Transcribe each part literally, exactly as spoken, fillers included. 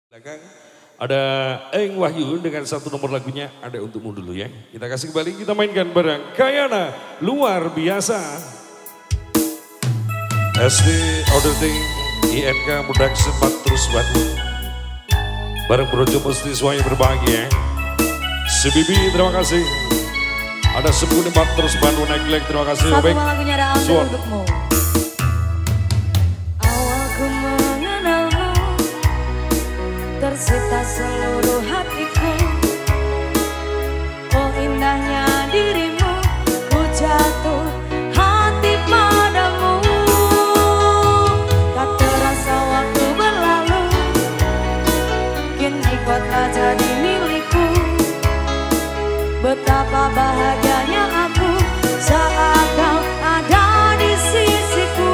Belakang ada Eng Wahyu dengan satu nomor lagunya ada untukmu dulu ya. Kita kasih kembali, kita mainkan bareng Kayana luar biasa. S D Auditing I N K Production Matrus Bandung. Bareng Brojo Musti semuanya berbahagia. C B B terima kasih. Ada Sepuluh Matrus Bandung naik terima kasih. Satu lagunya ada Aldo untukmu. Tersita seluruh hatiku, oh indahnya dirimu, ku jatuh hati padamu. Tak terasa waktu berlalu, kini kau telah jadi milikku. Betapa bahagianya aku saat kau ada di sisiku.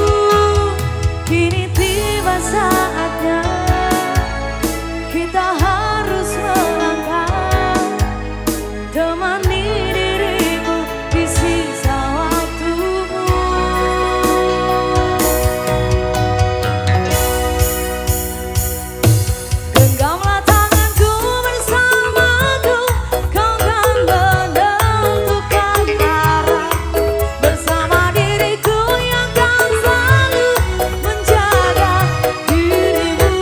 Kini tiba saatnya kita harus melangkah, temani diriku di sisa waktumu. Genggamlah tanganku bersamaku, kau kan menentukan arah. Bersama diriku yang kan selalu menjaga dirimu.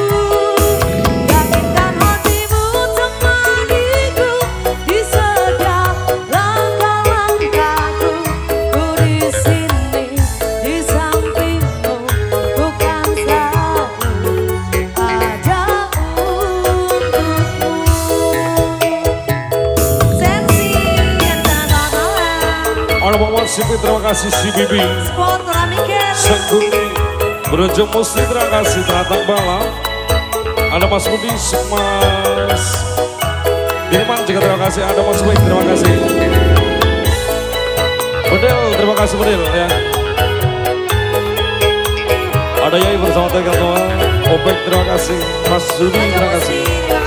Terima kasih C B B, Sekuti, Brojo Musti terima kasih, Teratang Bala, ada Mas Budi, Mas Dirman juga terima kasih, ada Mas Wik terima kasih, Bedel terima kasih Bedel ya, ada Yai bersama Tegal Noah, Opek terima kasih, Mas Sudi terima kasih.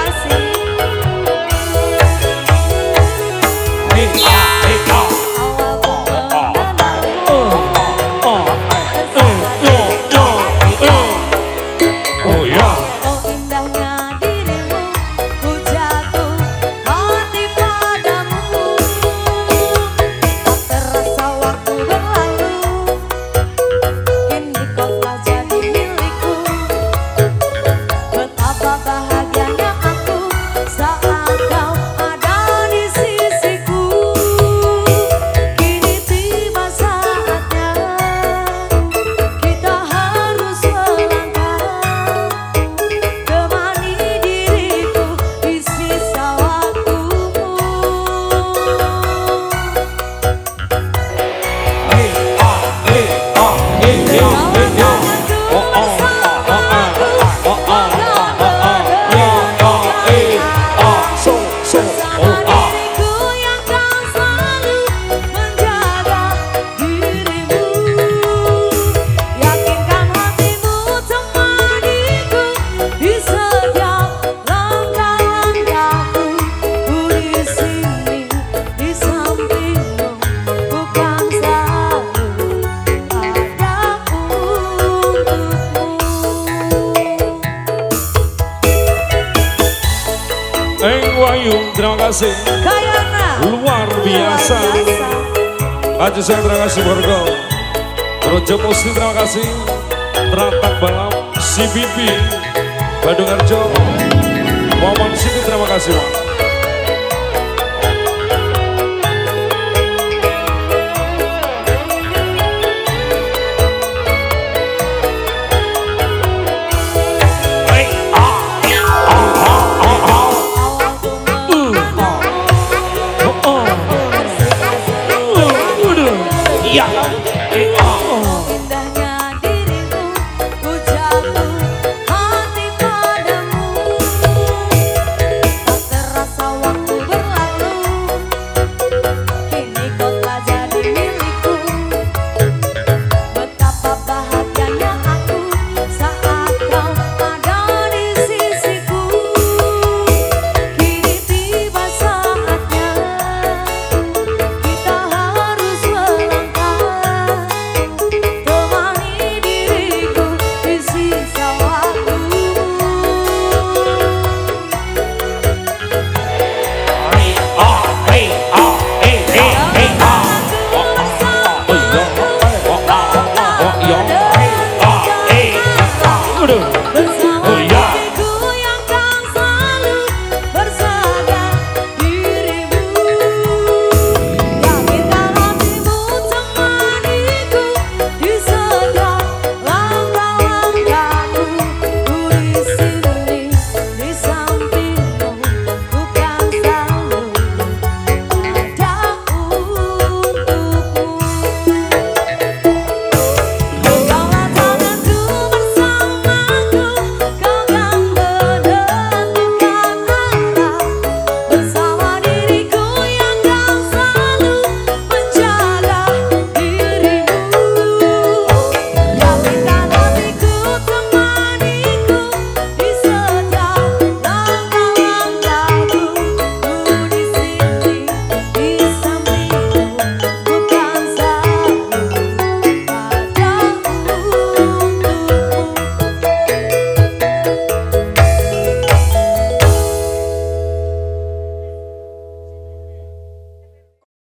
Terima kasih, Kayana luar biasa. Haji saya terima kasih Borgo, Brojo Musti terima kasih, Teratang Balap, C B B, Bandung Arjo, Muhammad Siti terima kasih Pak.